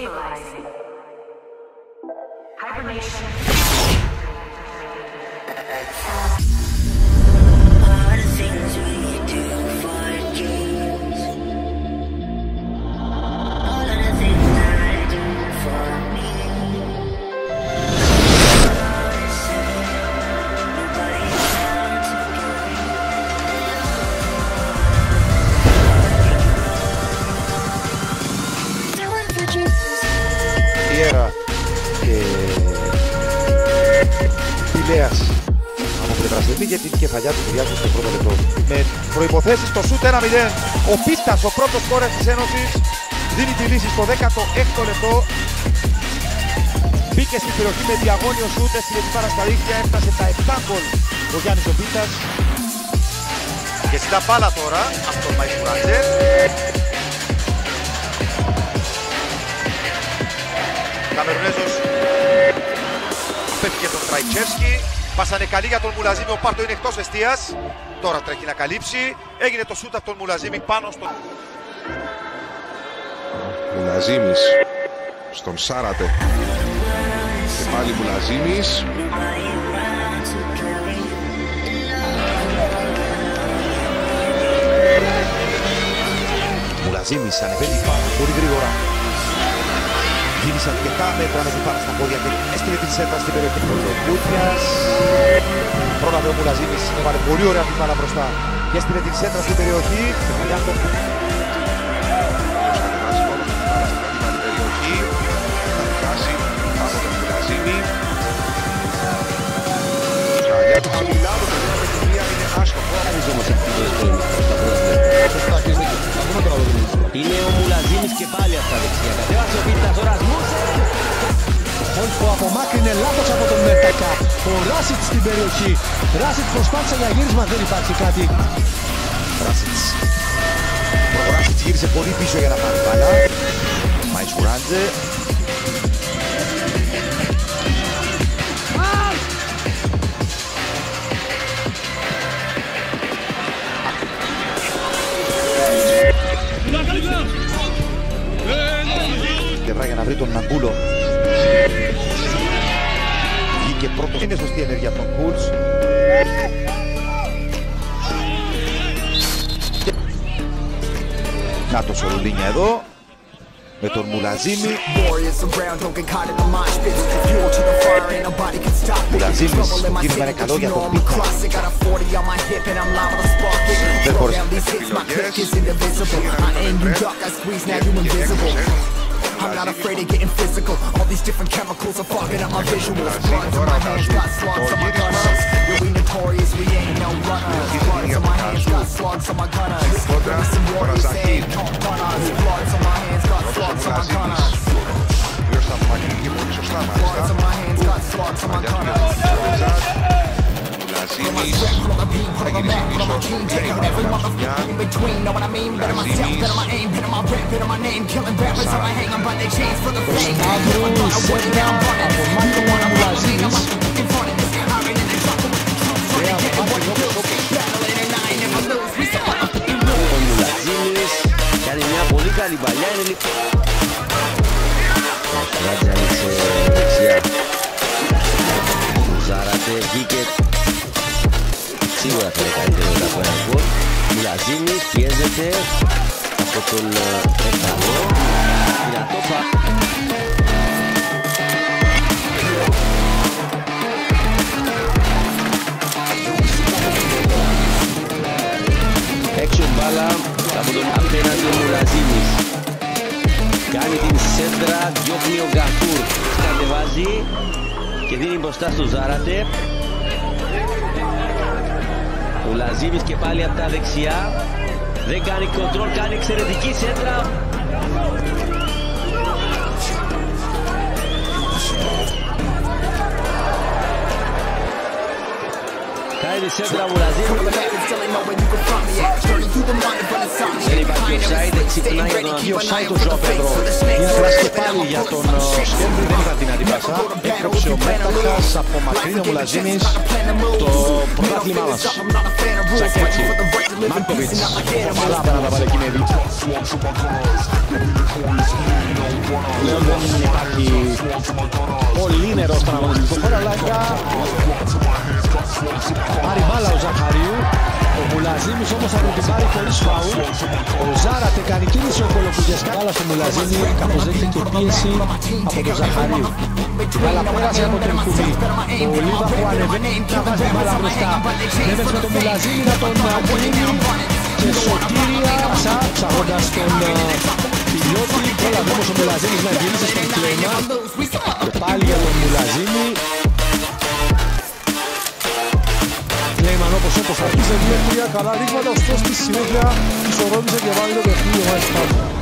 Stabilizing. Hibernation. All the things we do for dreams. All of the things that I do for me. Ιέρα και Πηλέας από πλευράς πήγε την κεφαλιά του Κυριάκου στο πρώτο λεπτό. Με προϋποθέσεις το σούτ 1-0. Ο Πίστας, ο πρώτος σκόρερ της Ένωσης, δίνει τη λύση στο 16ο λεπτό. Μπήκε στην περιοχή με διαγώνιο σούτ, έστειλε την πάρα στα δίχτυα, έφτασε τα 7 γκολ ο Γιάννης ο Πίστας. Και ζητά μπάλα τώρα από τον Μαϊσουράντζε. Καμερουνέζος πέφτει τον Τραϊτσεύσκι. Πάσανε καλή για τον Μουλαζίμι, ο Πάρτο είναι εκτός εστίας. Τώρα τρέχει να καλύψει. Έγινε το σούτ από τον Μουλαζίμι πάνω στο... Μουλαζίμις στον Σάρατε. Και πάλι Μουλαζίμις. Μουλαζίμις ανεβαίνει πάνω πολύ γρήγορα. Γύρισε αρκετά μέτρα με την πάνω στα πόδια και έστειλε την σέντρα στην περιοχή του Κούτιας. Πρόλαβε ο Μουλαζίμις, έβαλε πολύ ωραία την μπάλα μπροστά και έστειλε την σέντρα στην περιοχή. Θα δικάσει από τον Μουλαζίμι. Καλιά του χαμηλά, το τελευταίο παιχνίδια είναι άστοχο. Είναι ο Μουλαζίμις και πάλι αυτά δεξιά. Κατέβασε ο Πίτας, ο Ρασμούσεν. Ο Χόλτ που απομάκρυνε λάθος από τον Μέρτακα. Ο Ράσιτς στην περιοχή. Ράσιτς προσπάθησε για γύρισμα, δεν υπάρχει κάτι. Ράσιτς. Ο Ράσιτς γύρισε πολύ πίσω για να πάρει μπάλα. Μαϊσουράντζε. Πλευρά για να βρει τον Ναγκούλο. Βγήκε πρώτος. Είναι σωστή ενέργεια από τον Κούλς. Να το Σορουλίνια εδώ. Με τον Μουλαζίμι. Μουλαζίμις, το κίνημα είναι καλό για τον Πίτα. Δεν μπόρεσε. I'm not afraid of getting physical. All these different chemicals are fogging up my visuals. Bloods on my hands, got slugs on my gunners. Yeah, we notorious, we ain't no runners. Bloods on my hands, got slugs on my gunners. We some warriors, they ain't no runners. Bloods on my hands, got slugs on my gunners. Bloods on my hands, got slugs on my gunners. Μουλαζίμις θα γυρίσει πίσω. Every motherfucker in between, know what I mean? Better myself, better my aim, better my rap, better my name. Killing rappers on my hang, I'm by their chains for the fame. I'm running down, running. You don't wanna watch me, I'm in front of this. I'm in the trouble with the truth, trying to get what it lose. Battling and I ain't never lose. We so motherfucking lose. Ο Μουλαζίμις κάνει μια πολύ καλή παλιά, είναι λίγο... Ράτζε άνοιξε δεξιά. Ζάρατε, βγήκε. Σίγουρα θα είναι καλύτερο μετά από ένα γκολ. Μουλαζίμις πιέζεται από τον Εθαλό. Δυνατό έξω μπάλα από τον απέναντι ο Μουλαζίμις. Κάνει την σέντρα, διώχνει ο Γκατούρ. Κατεβάζει και δίνει μπροστά στο Ζάρατε. Ο Λαζίμις και πάλι από τα δεξιά. Δεν κάνει κοντρόλ, κάνει εξαιρετική σέντρα. Κάνει τη σέντρα ο Λαζίμις. Δεν υπάρχει offside, εξυπνάει για τον Offside το Ζωοπέδρο. Είναι κλασική πάλι για τον Σκέλμπρι, δεν ήταν δυνατή πάσα. Έκροψε ο Μέταχας, απομακρύνει ο Μουλαζίμις το πρωτάθλημά μας. Σακέτσι, Μάρκοβιτς, Λάβα να τα βάλει Κινέβιτς. Πλέον δεν υπάρχει πολύ νερό στον αγωνιστικό χώρο, αλλά πάρει μπάλα ο Ζαχαρίου. Ο Μουλαζίμης όμως θα την πάρει χωρίς φάουλ. Ο Ζάρατε κάνει κίνηση, ο Κολοκουγιασκά. Μπάλα στο Μουλαζίμη, καθώς δέχεται και πίεση από τον Ζαχαρίου. Μπάλα πέρασε από τον Κουβί. Ο Λίβα που ανεβαίνει να βάζει την μπάλα μπροστά. Νέβες με τον Μουλαζίμη να τον κλείνει. Και σωτήρια ψαγώντας τον Πιλιώτη. Όλα όμως ο Μουλαζίμης να γυρίσει στον κλέμα. Και πάλι για τον Μουλαζίμη. Κλέιμαν όπως αρχίζει 2-3 καλά ρίγματα, ωστόσο στη συνέχεια ισορρόπησε και βάλει το παιχνίδι ο Μάιστ Πάπου.